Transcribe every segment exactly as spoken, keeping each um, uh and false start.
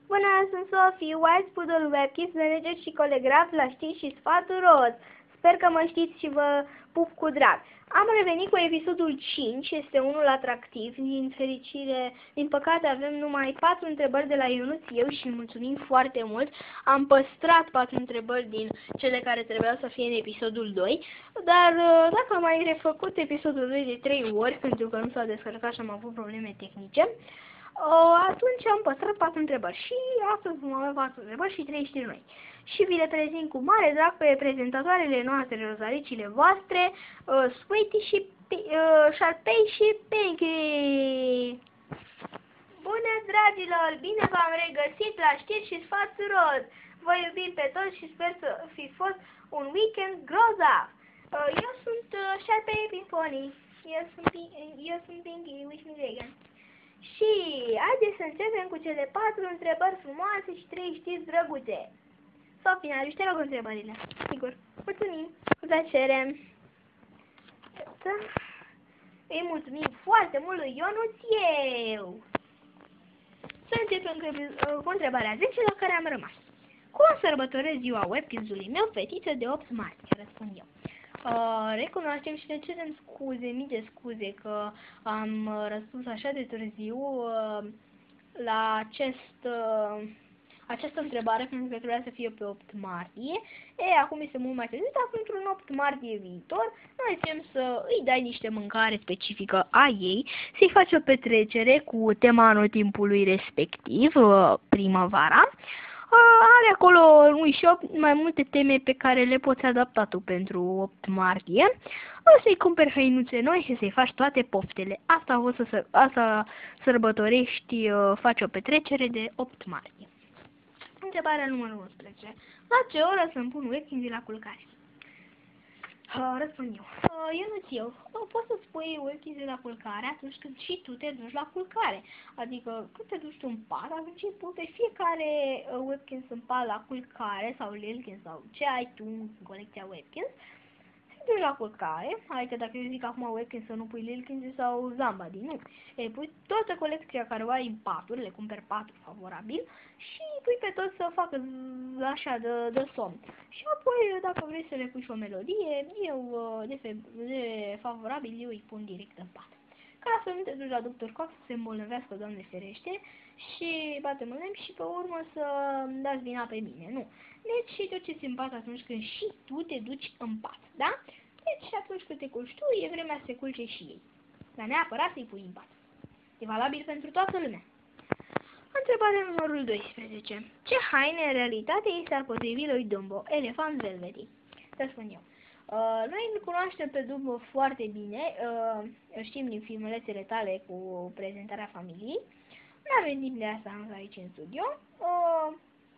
Bună, sunt Sofie, White Poodle Webkids, manager și colegraf la știri și sfaturi roz. Sper că mă știți și vă pup cu drag. Am revenit cu episodul cinci, este unul atractiv. Din fericire, din păcate avem numai patru întrebări de la Ionuț, eu și mulțumim foarte mult. Am păstrat patru întrebări din cele care trebuiau să fie în episodul doi, dar dacă am mai refăcut episodul doi de trei ori, pentru că nu s-a descărcat și am avut probleme tehnice, atunci am păstrat patru întrebări și astăzi vom avea patru întrebări și trei știri noi. Și vi le prezint cu mare drag pe prezentatoarele noastre, rozaricile voastre, uh, Sweetie și uh, Sharpei și Pinky. Bună, dragilor! Bine v-am regăsit la știri și sfaturi roz. Vă iubim pe toți și sper să fi fost un weekend grozav. Uh, eu sunt uh, Sharpei Pimponi. Eu sunt, eu sunt Pinky, wish me vegan. Și haideți să începem cu cele patru întrebări frumoase și trei știri drăguțe. Sofia, te rog întrebările. Sigur. Mulțumim. Cu plăcere. Da. Îi mulțumim foarte mult lui Ionuț eu. Să începem cu întrebarea zece la care am rămas. Cum sărbătoresc ziua Webkids-ului meu, fetiță de opt martie? Răspund eu. Uh, recunoaștem și ne cerem scuze, mii de scuze că am uh, răspuns așa de târziu uh, la acest, uh, această întrebare, pentru că trebuia să fie pe opt martie. E, acum este mult mai târziu, dar pentru un opt martie viitor, noi vrem să îi dai niște mâncare specifică a ei, să-i faci o petrecere cu tema anotimpului respectiv, uh, primăvara. Are acolo un shop mai multe teme pe care le poți adapta tu pentru opt martie. O să-i cumperi hăinuțe noi și să-i faci toate poftele. Asta o să, asta sărbătorești, faci o petrecere de opt martie. Întrebarea numărul unsprezece. La ce oră să-mi pun Webkids la culcare? Uh, răspund eu. Uh, eu nu eu. Uh, poți să-ți pui Webkids la culcare atunci când și tu te duci la culcare. Adică când te duci tu în pat, atunci îi pui pe fiecare uh, Webkids în pat la culcare sau Lilkins sau ce ai tu în colecția Webkids. Te duci la culcare, adică dacă eu zic acum Webkids să nu pui Lilkins sau Zambadi, nu. Ei pui toată colecția care o ai în paturi, le cumperi patru favorabil și pui pe toți să facă așa de, de somn. Și apoi, dacă vrei să le pui și o melodie, eu de, fe, de favorabil eu îi pun direct în pat. Ca să nu te duci la doctor Cox să se îmbolnăvească, Doamne ferește, și batem în lemn și pe urmă să dați vina pe mine, nu. Deci și duceți în pat atunci când și tu te duci în pat, da? Deci atunci când te culci tu, e vremea să se culce și ei. Dar neapărat să-i pui în pat. E valabil pentru toată lumea. Întrebarea numărul doisprezece. Ce haine în realitate este ar potrivi lui Dumbo, elefant Velvety? Răspund eu. Uh, noi îl cunoaștem pe Dumbo foarte bine, uh, îl știm din filmulețele tale cu prezentarea familiei. Nu avem timp de asta aici în studio. Uh,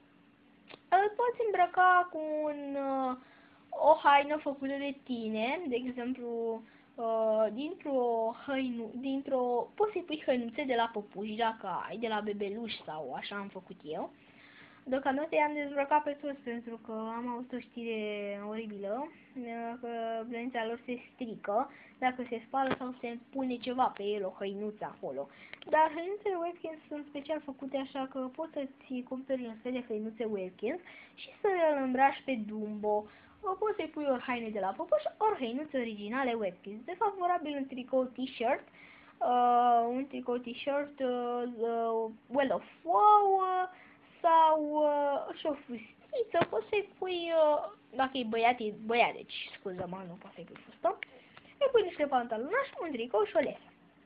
îl poți îmbrăca cu un, uh, o haină făcută de tine, de exemplu, Uh, dintr-o hăinu, dintr-o, poți să-i pui hăinuțe de la păpuși dacă ai, de la bebeluși sau așa am făcut eu. Deocamdată i-am dezbrăcat pe toți pentru că am avut o știre oribilă, că blănița lor se strică dacă se spală sau se pune ceva pe el, o hăinuță acolo. Dar hăinuțele Webkids sunt special făcute așa că poți să-ți cumperi un fel de hăinuțe Webkids și să le îmbraci pe Dumbo. O poți să-i pui ori haine de la păpuși, ori hăinuțe originale Webkids. De favorabil un tricou t-shirt, uh, un tricou t-shirt uh, uh, well of wow uh, sau uh, și o fustiță. Poți să-i pui, uh, dacă e băiat, e băiat, deci scuză-mă, nu poți să-i pui fustă. Îi pui niște pantalonași, un tricou și o lesă.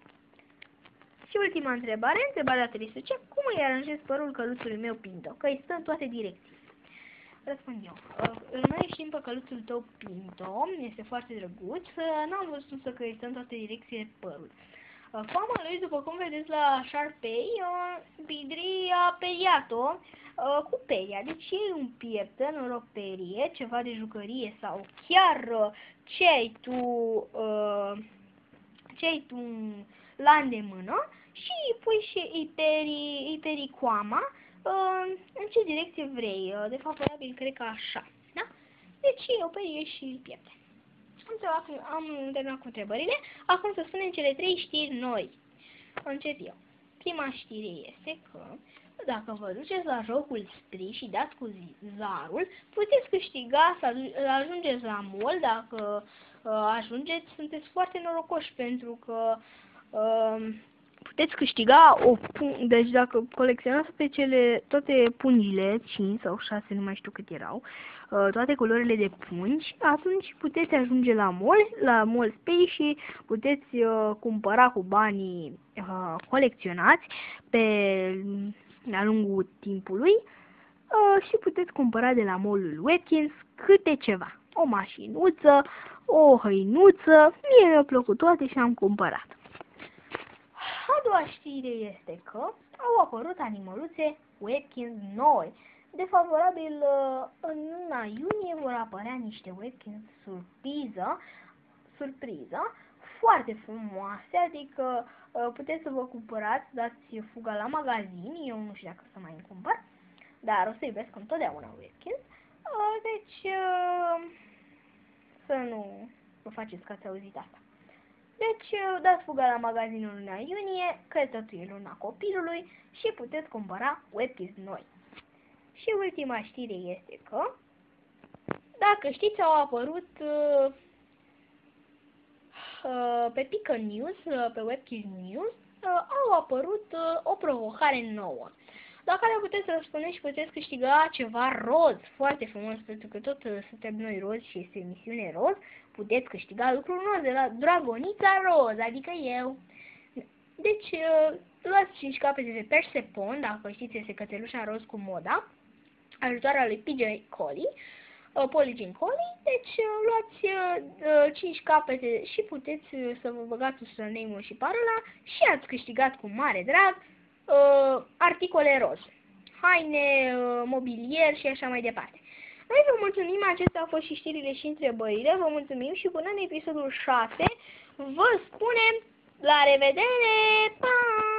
Și ultima întrebare, întrebarea treisprezece. Cum îi aranjez părul căluțului meu Pinto? Că îi stă în toate direcții. Răspund eu. Noi știm pe căluțul tău Pinto, este foarte drăguț, n-am văzut să că îi stă în toate direcțiile părul. Fama lui, după cum vedeți la Sharpei, Bidri a periat-o cu peria. Deci iei un pieptăn, o roperie, ceva de jucărie sau chiar ce ai tu, ce ai tu la îndemână și îi pui și îi peri, îi peri coama. În ce direcție vrei, de favorabil cred că așa, da? Deci o perie și piepte. Am terminat cu întrebările, acum să spunem cele trei știri noi. Încep eu. Prima știre este că dacă vă duceți la jocul Spree și dați cu zarul, puteți câștiga să ajungeți la mall. Dacă uh, ajungeți, sunteți foarte norocoși pentru că uh, puteți câștiga o pun deci dacă colecționați pe cele toate pungile, cinci sau șase, nu mai știu cât erau, uh, toate culorile de pungi, atunci puteți ajunge la mall, la Mall Spree și puteți uh, cumpăra cu banii uh, colecționați pe de-a lungul timpului uh, și puteți cumpăra de la mall-ul Watkins câte ceva. O mașinuță, o hăinuță, mie mi-a plăcut toate și am cumpărat. A doua știre este că au apărut animăluțe Watkins noi. De favorabil, uh, în luna iunie vor apărea niște Watkins surpriză, surpriză, foarte frumoase, adică uh, puteți să vă cumpărați, dați fuga la magazin, eu nu știu dacă să mai îmi cumpăr, dar o să iubesc întotdeauna Watkins, uh, deci uh, să nu vă faceți că ați auzit asta. Deci uh, dați fuga la magazinul luna iunie, că totul e luna copilului și puteți cumpăra Watkins noi. Și ultima știre este că, dacă știți, au apărut uh, pe Pickle News, pe Watkins News, au apărut o provocare nouă, la care puteți răspunde și puteți câștiga ceva roz, foarte frumos, pentru că tot suntem noi roz și este emisiune roz, puteți câștiga lucruri roz de la Dragonița Roz, adică eu. Deci, luați cinci capete de Persepon, dacă știți, este cățelușa roz cu moda, ajutoarea lui P J Collie, Polygon Collie, deci luați uh, cinci capete și puteți uh, să vă băgați username-ul și parola și ați câștigat cu mare drag uh, articole roz, haine, uh, mobilier și așa mai departe. Noi vă mulțumim, acestea au fost și știrile și întrebările, vă mulțumim și până în episodul șase vă spunem la revedere, pa!